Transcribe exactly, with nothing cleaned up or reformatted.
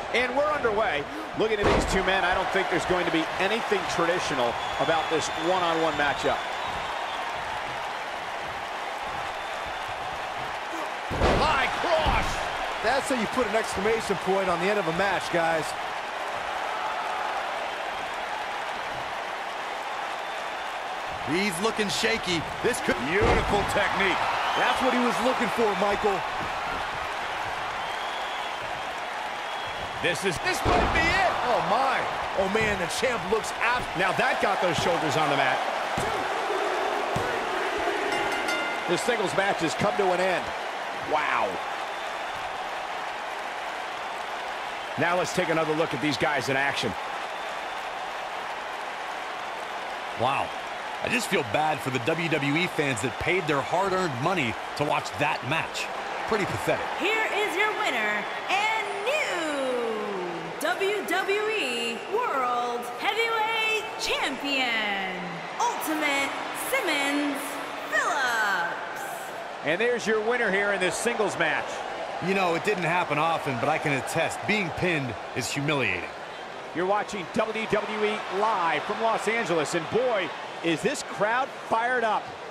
And we're underway. Looking at these two men, I don't think there's going to be anything traditional about this one-on-one matchup. High cross. That's how you put an exclamation point on the end of a match, guys. He's looking shaky. This could... Beautiful technique. That's what he was looking for, Michael. This is... This might be it. Oh, my. Oh, man, the champ looks apt. Now that got those shoulders on the mat. This singles match has come to an end. Wow. Now let's take another look at these guys in action. Wow. I just feel bad for the W W E fans that paid their hard-earned money to watch that match. Pretty pathetic. Here is your winner and new W W E World Heavyweight Champion, Ultimate Simmons Phillips. And there's your winner here in this singles match. You know, it didn't happen often, but I can attest, being pinned is humiliating. You're watching W W E live from Los Angeles, and boy, is this crowd fired up.